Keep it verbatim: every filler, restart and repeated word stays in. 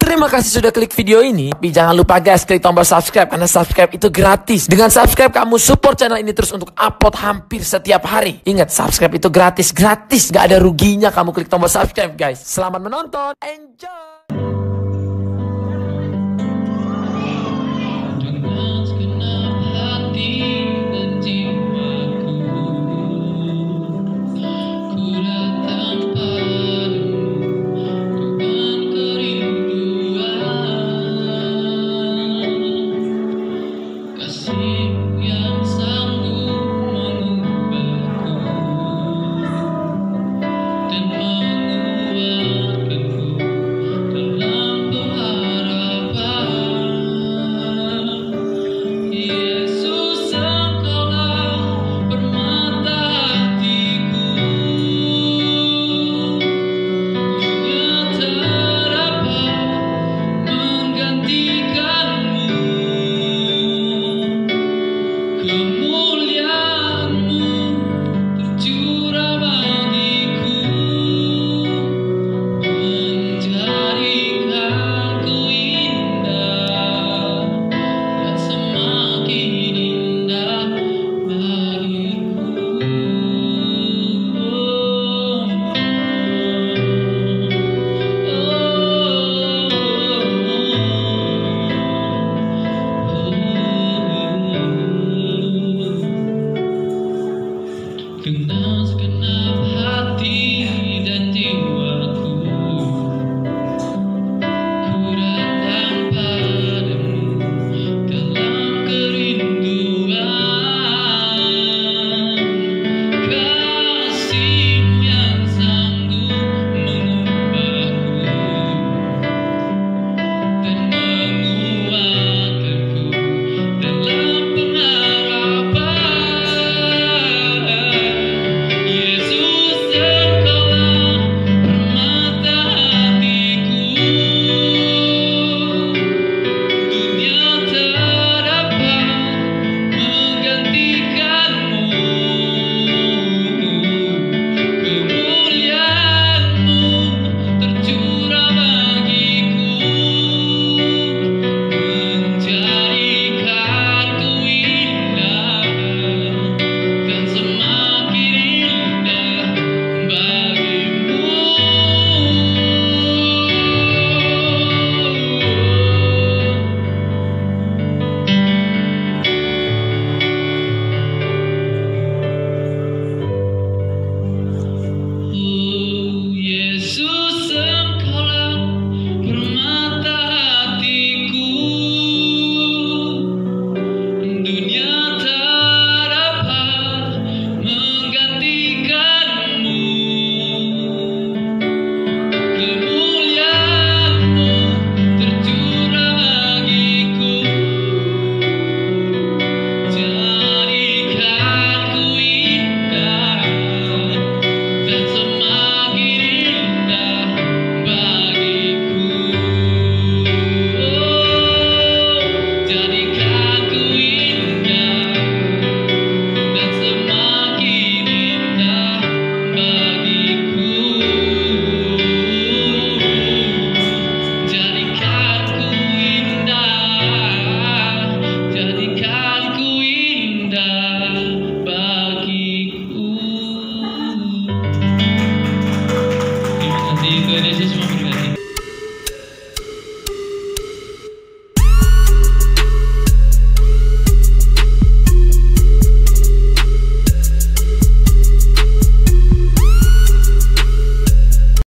Terima kasih sudah klik video ini. Tapi jangan lupa guys, klik tombol subscribe karena subscribe itu gratis. Dengan subscribe kamu support channel ini terus untuk upload hampir setiap hari. Ingat, subscribe itu gratis, gratis. Gak ada ruginya kamu klik tombol subscribe guys. Selamat menonton, enjoy.